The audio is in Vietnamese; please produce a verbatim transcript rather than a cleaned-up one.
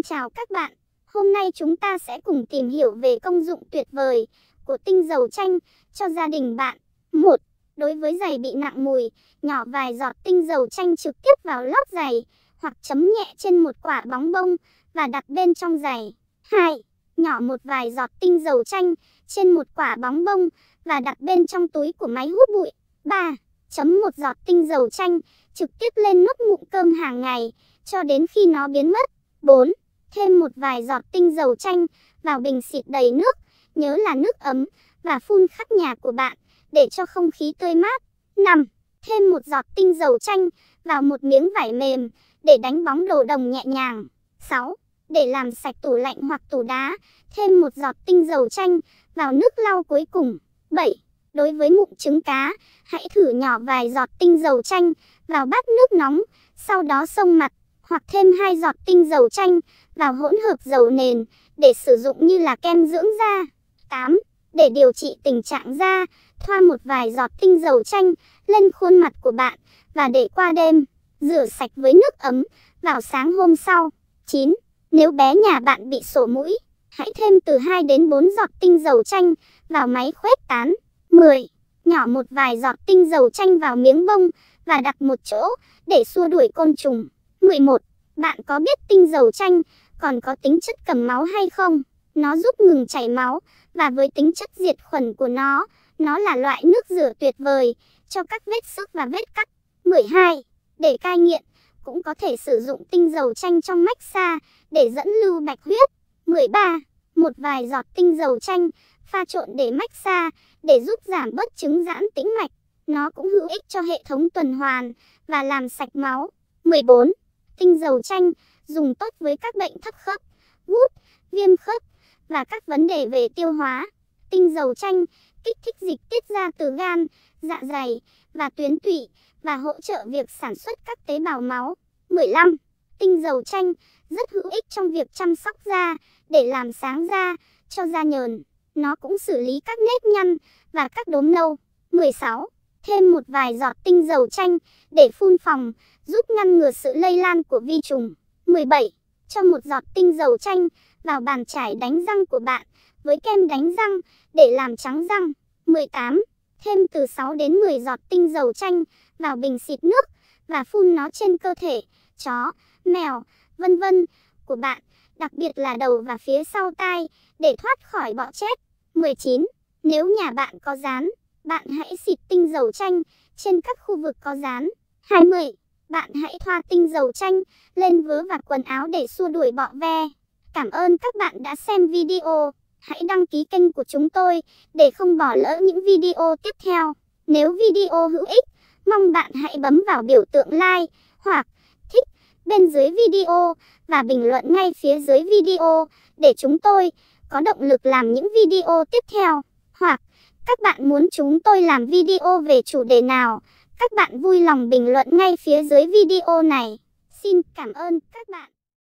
Xin chào các bạn. Hôm nay chúng ta sẽ cùng tìm hiểu về công dụng tuyệt vời của tinh dầu chanh cho gia đình bạn. một. Đối với giày bị nặng mùi, nhỏ vài giọt tinh dầu chanh trực tiếp vào lót giày hoặc chấm nhẹ trên một quả bóng bông và đặt bên trong giày. hai. Nhỏ một vài giọt tinh dầu chanh trên một quả bóng bông và đặt bên trong túi của máy hút bụi. ba. Chấm một giọt tinh dầu chanh trực tiếp lên nốt mụn cơm hàng ngày cho đến khi nó biến mất. bốn. Thêm một vài giọt tinh dầu chanh vào bình xịt đầy nước, nhớ là nước ấm, và phun khắp nhà của bạn để cho không khí tươi mát. năm. Thêm một giọt tinh dầu chanh vào một miếng vải mềm để đánh bóng đồ đồng nhẹ nhàng. sáu. Để làm sạch tủ lạnh hoặc tủ đá, thêm một giọt tinh dầu chanh vào nước lau cuối cùng. bảy. Đối với mụn trứng cá, hãy thử nhỏ vài giọt tinh dầu chanh vào bát nước nóng, sau đó xông mặt, hoặc thêm hai giọt tinh dầu chanh vào hỗn hợp dầu nền để sử dụng như là kem dưỡng da. tám. Để điều trị tình trạng da, thoa một vài giọt tinh dầu chanh lên khuôn mặt của bạn và để qua đêm, rửa sạch với nước ấm vào sáng hôm sau. chín. Nếu bé nhà bạn bị sổ mũi, hãy thêm từ hai đến bốn giọt tinh dầu chanh vào máy khuếch tán. mười. Nhỏ một vài giọt tinh dầu chanh vào miếng bông và đặt một chỗ để xua đuổi côn trùng. mười một. Bạn có biết tinh dầu chanh còn có tính chất cầm máu hay không? Nó giúp ngừng chảy máu, và với tính chất diệt khuẩn của nó, nó là loại nước rửa tuyệt vời cho các vết xước và vết cắt. mười hai. Để cai nghiện, cũng có thể sử dụng tinh dầu chanh trong massage để dẫn lưu bạch huyết. mười ba. Một vài giọt tinh dầu chanh pha trộn để massage để giúp giảm bớt chứng giãn tĩnh mạch. Nó cũng hữu ích cho hệ thống tuần hoàn và làm sạch máu. mười bốn. Tinh dầu chanh dùng tốt với các bệnh thấp khớp, gút, viêm khớp và các vấn đề về tiêu hóa. Tinh dầu chanh kích thích dịch tiết ra từ gan, dạ dày và tuyến tụy và hỗ trợ việc sản xuất các tế bào máu. mười lăm. Tinh dầu chanh rất hữu ích trong việc chăm sóc da để làm sáng da, cho da nhờn. Nó cũng xử lý các nếp nhăn và các đốm nâu. mười sáu. Thêm một vài giọt tinh dầu chanh để phun phòng, giúp ngăn ngừa sự lây lan của vi trùng. mười bảy. Cho một giọt tinh dầu chanh vào bàn chải đánh răng của bạn với kem đánh răng để làm trắng răng. mười tám. Thêm từ sáu đến mười giọt tinh dầu chanh vào bình xịt nước và phun nó trên cơ thể, chó, mèo, vân vân của bạn, đặc biệt là đầu và phía sau tai, để thoát khỏi bọ chét. mười chín. Nếu nhà bạn có dán, bạn hãy xịt tinh dầu chanh trên các khu vực có dán. hai mươi. Bạn hãy thoa tinh dầu chanh lên vớ và quần áo để xua đuổi bọ ve. Cảm ơn các bạn đã xem video. Hãy đăng ký kênh của chúng tôi để không bỏ lỡ những video tiếp theo. Nếu video hữu ích, mong bạn hãy bấm vào biểu tượng like hoặc thích bên dưới video và bình luận ngay phía dưới video để chúng tôi có động lực làm những video tiếp theo. Hoặc các bạn muốn chúng tôi làm video về chủ đề nào, các bạn vui lòng bình luận ngay phía dưới video này. Xin cảm ơn các bạn.